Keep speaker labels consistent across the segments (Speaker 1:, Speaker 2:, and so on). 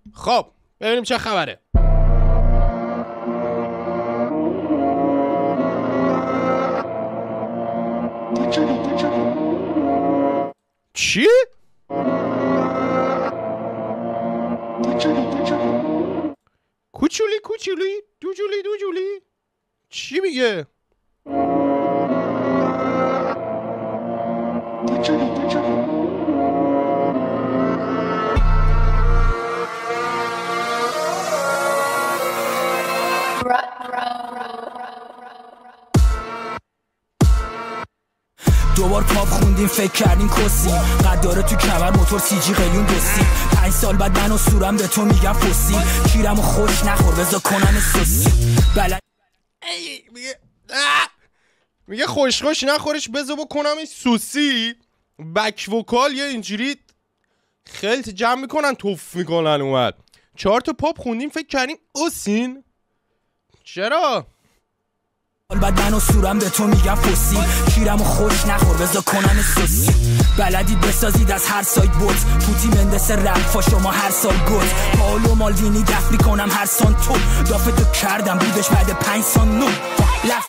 Speaker 1: خب ببینیم چه خبره. چی؟ کوچولی کوچولی دوجولی دوجولی چی میگه؟
Speaker 2: دوبار پاپ خوندیم فکر کردیم کسیم قد داره تو کمر موتور سی جی قلیون دوستیم 5 سال بعد من و صورم به تو میگم فسیل کیرمو خوش نخور بذار کنم سوسی
Speaker 1: میگه خوش خوش نخورش بذار بکنم سوسی. بک وکال یه اینجوری خلط جمع میکنن توف میکنن. اومد 4 تا پاپ خوندیم فکر کردیم اوسین. چرا؟
Speaker 2: بعد من و صورم به تو میگم فسیل کیرمو خوش نخور بذار کنم سوسی بلدید بسازید از هر سایت بوت پوتی مندس رفا شما هر سال گوت پاولو مالدینی دفت میکنم هر سان تو دافتو کردم بودش بعد 5 سال نو لف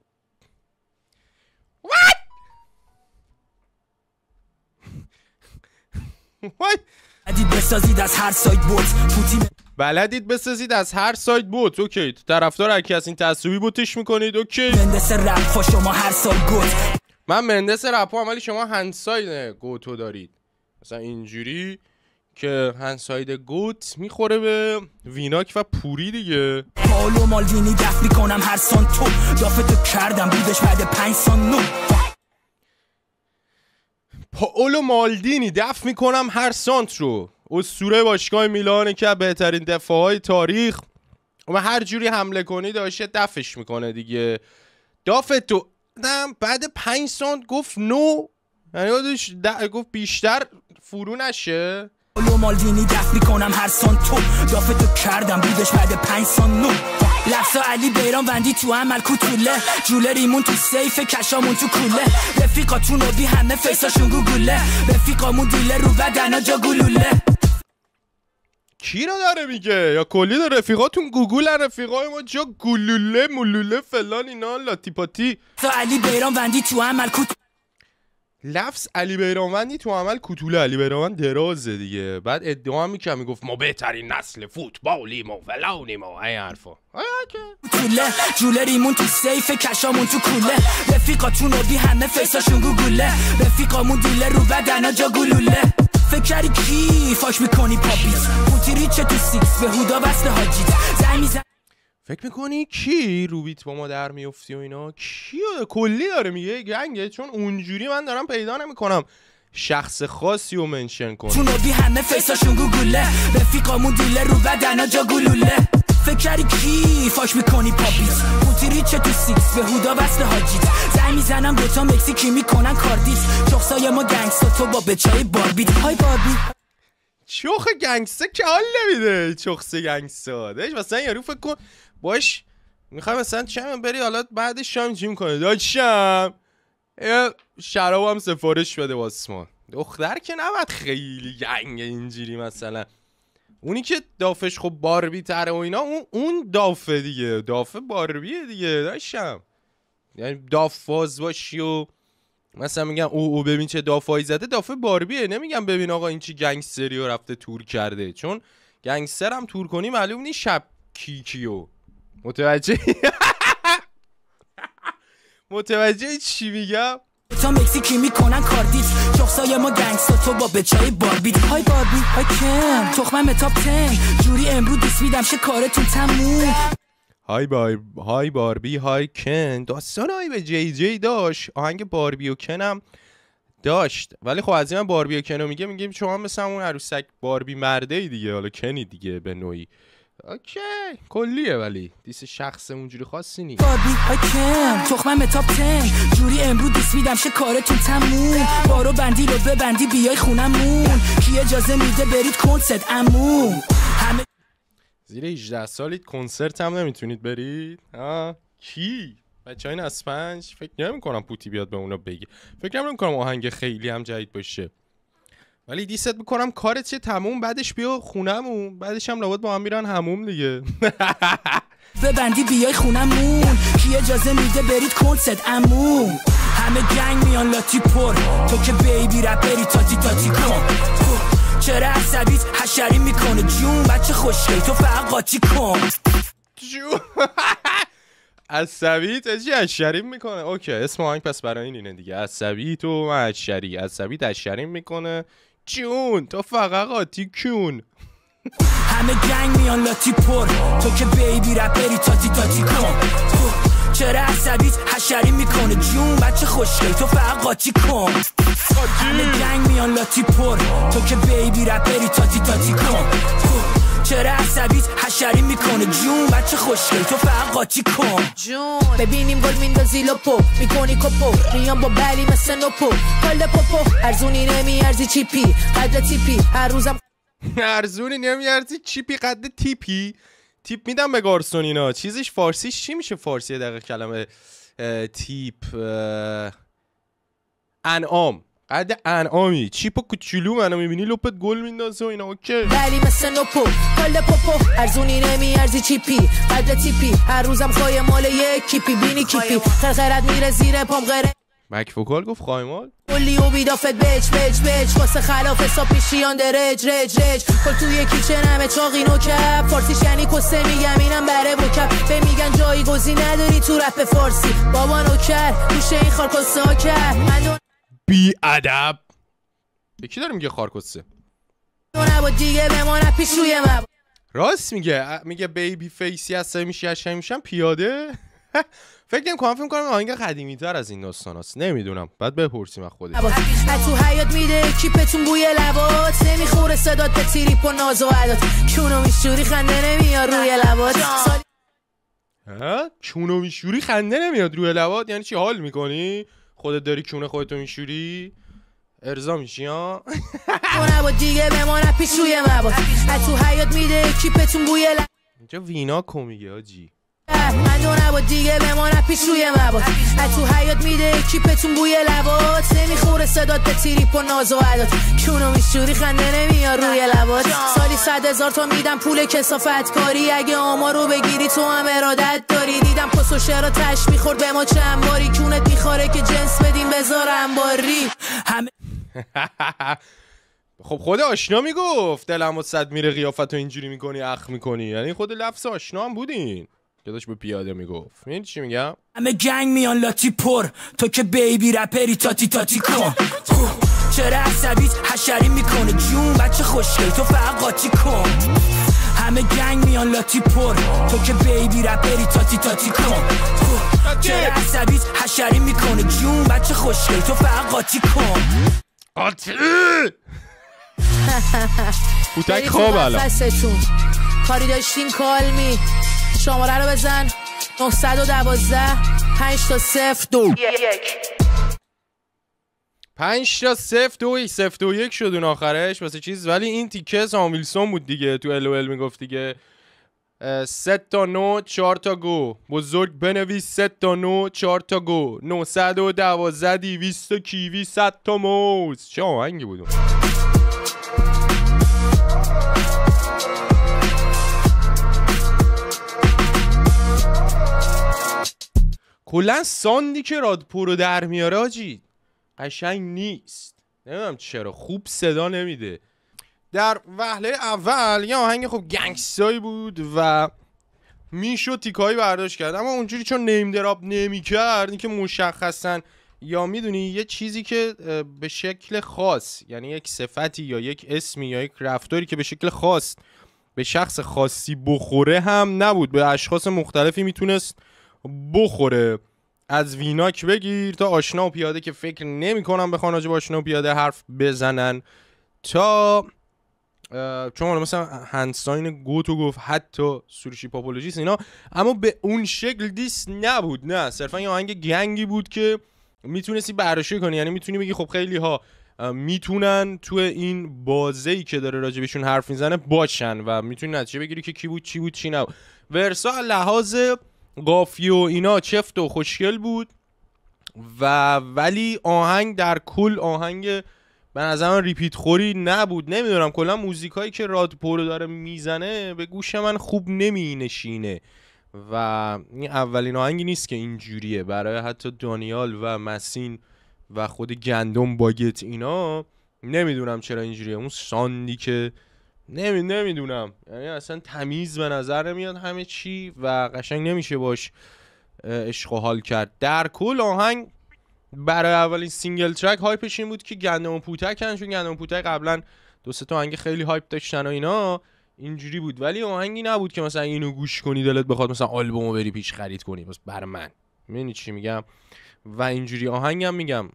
Speaker 2: بلدید بسازید از هر سایت بوت پوتی
Speaker 1: بلدید بسازید از هر سایت بوت. اوکی طرفدار هر کی از این تعصبی بوتش میکنید. اوکی
Speaker 2: مندس رفا شما هر سال گوت
Speaker 1: من مندس رپا هم ولی شما هندساید گوتو دارید مثلا اینجوری که هندساید گوت میخوره به ویناک و پوری دیگه.
Speaker 2: پاولو مالدینی دفت میکنم هر سان تو دافتو کردم بودش بعد 5 سال نو
Speaker 1: پاولو مالدینی دفع میکنم هر سانت رو. اسطوره باشگاه میلانه که بهترین دفاعهای تاریخ و هر جوری حمله کنی داشته دفعش میکنه دیگه. دافتو بعد 5 سانت گفت نو یعنی گفت بیشتر فرو نشه.
Speaker 2: پاولو مالدینی دفع میکنم هر سان تو دافتو کردم بودش بعد 5 سال نو لفظا علی بیران وندی تو عمل کوتوله جولریمون تو سیف کشامون تو کوله رفیقاتون رو بی همه فیساشون گوگوله رفیقامون دیله رو بدنا جا گلوله.
Speaker 1: کی رو داره میگه یا کلی داره رفیقاتون گوگل رفیقای ما جا گلوله ملوله فلان اینا لاتی پاتی.
Speaker 2: علی بیران وندی تو عمل
Speaker 1: لفظ علی بیرانوندی تو عمل کوتوله. علی بیرانوند درازه دیگه. بعد ادعا هم میکنم میگفت ما بهترین نسل فوتبالیم و فلانیم و این حرفا.
Speaker 2: کوتوله جولریمون تو سیف کشامون تو کوله رفیقاتون رو بی همه فیساشون گوگوله رفیقامون دیله رو بدنا جا گلوله فکری کی فاش میکنی پاپیت پوتی ریچه تو سیکس به هودا وصل حاجیت زنگ میزن
Speaker 1: فکر میکنی کی روبیت با ما در میفتی و اینا کی کلی داره میگه گنگه چون اونجوری من دارم پیدا نمیکنم شخص خاصی رو منشن کنم.
Speaker 2: چون بی همه فیساشون گوگوله رفیقامون دیله رو بدنا جا گلوله فکری کی فاش میکنی پاپیت پوتی ریچه تو سیکس به هودا وصل حاجیت زنگ میزنم دوتا مکزیکی میکنن کاردیت چخسای ما گنگستا تو با بچای باربیت های باربی
Speaker 1: چخ گنگستا که حال نمیده. چخس گنگستا داشت مثلا یارو فکر کن باش میخوای مثلا چه بری حالا بعدش شام جیم کنه داشتم شراب هم سفارش بده واسه ما. دختر که نباید خیلی گنگ اینجوری مثلا اونی که دافش خب باربی تره و اینا اون دافه دیگه دافه باربیه دیگه داشتم یعنی دافاز باشی و مثلا میگن او ببین چه دافایی زده دافه باربیه. نمیگم ببین آقا این چی گنگستری رو رفته تور کرده چون گنگستر هم تور کنی معلوم نیست شب کیکیو متوجه چی میگم؟
Speaker 2: تا مکزیکی میکنن کاردیت چخسای ما گنگستا تو با بچای باربیت های باربی های کم تخمم تاپ 10 جوری امرو دیس میدم شه کارتون تموم.
Speaker 1: های باربی های کن داستان های به جی جی داشت آهنگ باربی و کنم داشت ولی خب از این من باربی و کنو میگیم شما مثل اون عروسک باربی مرده دیگه حالا کنی دیگه به نوعی. اوکی کلیه ولی دیس شخص اونجوری خاصی نیست.
Speaker 2: باربی های کم تخمم تاپ 10 جوری امرو دیس میدم شه کارتون تموم بارو بندی رو ببندی بیای خونمون کی اجازه میده برید کنسرت عموم همه
Speaker 1: زیر 18 سالید کنسرت هم نمیتونید برید؟ کی؟ بچه‌های اسپنج فکر نمی‌کنم پوتی بیاد به اونا بگه. فکر نمی‌کنم آهنگ خیلی هم جدید باشه. ولی دیست میکنم کارت چه تموم، بعدش بیا خونمون، بعدش هم لابد با هم میرن هموم دیگه.
Speaker 2: ببندی بیای خونمون، کی اجازه میده برید کنسرت عموم؟ همه گنگ میان لاتی پر، تو که بیبی رپری تاتی تاتی کن. چرا عصبیت حشری میکنه جون؟ بچه خوشگل تو فقط قاطی کن.
Speaker 1: جون عصبیت اجی حشریم میکنه. اوکی اسم آهنگ پس برای اینه دیگه، عصبیت و حشری، عصبیت حشریم میکنه جون تو فقط قاطی کن.
Speaker 2: همه گنگ میان لاتی پر، تو که بیبی رپری تاتی تاتی کن. چرا عصبیت حشری میکنه جون؟ بچه خوشگل تو فقط قاطی کن. همه گنگ میان لاتی پر، تو که بیبی رپری تاتی تاتی کن. چرا عصبیت حشری میکنه جون؟ بچه خوشگل تو فقط قاطی کن
Speaker 3: جون. ببینیم گل میندازی لپو، میکنی کپو، میام با بلی مثل نوپو. کل پوپو ارزونی نمیارزی چیپی قدر تیپی، هر روزم
Speaker 1: ارزونی نمیارزی چیپی قد تیپی. تیپ میدم به گارسون اینا. چیزش فارسیش چی میشه؟ فارسی دقیق کلمه تیپ انعام، قد انعامی. چیپو کوچولو منو میبینی لپت گل میندازه و اینا. اوکی
Speaker 3: بلی مثل نوپو، کل پوپو ارزونی نمیارزی چیپی قدر تیپی، هر روزم خواهی مال یک کیپی. بینی کیپی خرخرت میره زیر پام غره.
Speaker 1: بک فوکال گفت خایمال
Speaker 3: کلی و بیدافت بچ بچ بچ، واسه خلاف حساب پیشیان درج رج رج. کل توی کیچن همه چاقی نوکب، فارسیش یعنی کسه میگم اینم بره بکب. به میگن جایی گزی نداری تو رپ فارسی، بابا نوکر توشه این خار کسه ها کرد. من
Speaker 1: بی ادب به کی داره میگه خارکسه؟
Speaker 3: نبود دیگه بمانه پیش روی مبود.
Speaker 1: راست میگه بیبی فیسی هسته میشی هشته میشم پیاده. فکر میکنم آهنگ قدیمی تر از این داستان هست، نمیدونم بعد بپرسیم از خودش.
Speaker 3: تو حیات میده کیپتون بوی لبات، نمیخوره صدات به تریپ و ناز و عدات. کونو میشوری خنده نمیاد روی لبات.
Speaker 1: کونو میشوری خنده نمیاد روی لبات یعنی چی؟ حال میکنی؟ خودت داری کونه خودتو میشوری؟ ارضا میشی ها؟
Speaker 3: تو نبود دیگه بمانه پیش روی مباد. تو حیات میده کیپتون بوی لبات.
Speaker 1: اینجا وینا کمیگه آجی.
Speaker 3: من دو نبود دیگه بمانه پیش روی مباد. تو حیات میده کیپتون بوی لبات، نمیخوره صدات به تریپ و ناز و عدات. کونو میشوری خنده نمیاد روی لبات. سالی 100,000 تا میدم پول کسافت کاری، اگه آمارو بگیری تو هم ارادت داری. دیدم پس و شعر تش میخورد به ما چند باری، کونت میخواره که جنس بدیم بذار انباری.
Speaker 1: خب خود آشنا میگفت دلم واسه میره قیافتو اینجوری میکنی اخ میکنی، یعنی خود لفظ آشنا هم بودین که داشت به پیاده میگفت. میدونی چی میگم؟
Speaker 2: همه گنگ میان لاتی پر، تو که بیبی رپری تاتی تاتی کن. چرا عصبیت حشری میکنه جون؟ بچه خوشگل تو فقط قاطی کن. همه گنگ میان لاتی پر، تو که بیبی رپری تاتی تاتی کن. چرا عصبیت حشری میکنه جون؟ بچه خوشگل تو فقط قاطی کن.
Speaker 1: قاطی بوتک خواب الان
Speaker 3: کاری داشتین کالمی. شماره رو بزن 912 5 تا 0 2 1
Speaker 1: 5 تا 0 2 0 2 1 شد اون آخرش واسه چیز. ولی این تیکه سام ویلسون بود دیگه، تو LOL میگفت دیگه 3 تا 9 4 تا گو. بزرگ بنویس 3 تا 9 4 تا گو. 912 200 تا کیوی 100 تا موز. چه آهنگی بود اون؟ کلا ساندی که رادپو رو در میاره آجی قشنگ نیست، نمیدونم چرا خوب صدا نمیده. در وهله اول یه آهنگ خب گنگستایی بود و میشد تیکایی برداشت کرد، اما اونجوری چون نیم دراب نمی کرد این که مشخصا یا میدونی یه چیزی که به شکل خاص، یعنی یک صفتی یا یک اسمی یا یک رفتاری که به شکل خاص به شخص خاصی بخوره هم نبود، به اشخاص مختلفی میتونست بخوره. از ویناک بگیر تا آشنا و پیاده که فکر نمی کنم بخوان راجع به آشنا و پیاده حرف بزنن، تا چون مثلا هندستاین گوتو گفت حتی سروشی پاپولوژیست اینا، اما به اون شکل دیس نبود، نه صرفا یه آهنگ گنگی بود که میتونستی بررسی کنی، یعنی میتونی بگی خب خیلی ها میتونن تو این بازه‌ای که داره راجع بهشون حرف میزنه باشن و میتونی نتیجه بگیری که کی بود چی بود چی نبود. ورسا لحاظ قافیه و اینا چفت و خوشگل بود و ولی آهنگ در کل آهنگ به نظر من ریپیت خوری نبود. نمیدونم کلا موزیکایی که رادپورو داره میزنه به گوش من خوب نمینشینه و این اولین آهنگی نیست که اینجوریه. برای حتی دانیال و مسین و خود گندم باگت اینا نمیدونم چرا اینجوریه. اون ساندی که نمیدونم، یعنی اصلا تمیز به نظر نمیاد همه چی و قشنگ نمیشه باش عشق و حال کرد. در کل آهنگ برای اولین سینگل ترک هایپش این بود که گندم و پوتکن، چون گندم و پوتک قبلا 2-3 تا آهنگ خیلی هایپ داشتن و اینا اینجوری بود، ولی آهنگی نبود که مثلا اینو گوش کنی دلت بخواد مثلا آلبومو بری پیش خرید کنی. بس بر من میدونی چی میگم. و اینجوری آهنگم میگم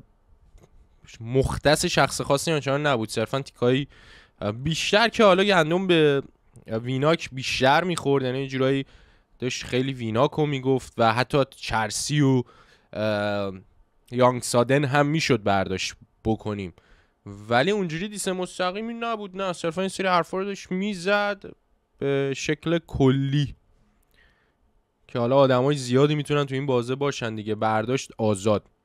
Speaker 1: مختص شخص خاصی آنچنان نبود، صرفا تیکایی بیشتر که حالا گندم به ویناک بیشتر میخورد، یعنی جورایی داشت خیلی ویناکو میگفت و حتی چرسی و یانگ سادن هم میشد برداشت بکنیم، ولی اونجوری دیس مستقیمی نبود، نه صرفا این سری حرفا رو داشت میزد به شکل کلی که حالا آدمای زیادی میتونن تو این بازه باشن دیگه، برداشت آزاد.